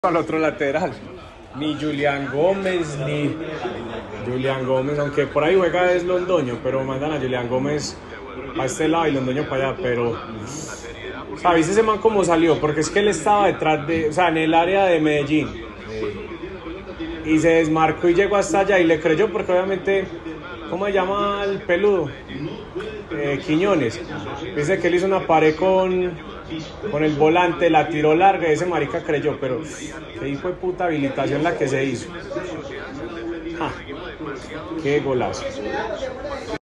Al otro lateral. Ni Julián Gómez, aunque por ahí juega es Londoño, pero mandan a Julián Gómez a este lado y Londoño para allá, pero ¿sabes ese man cómo salió? Porque es que él estaba detrás de, o sea, en el área de Medellín y se desmarcó y llegó hasta allá y le creyó porque obviamente, ¿cómo se llama el peludo? Quiñones. Dice que él hizo una pared con el volante, la tiró larga y ese marica creyó, pero qué hijo de puta habilitación la que se hizo. ¡Ja! ¡Qué golazo!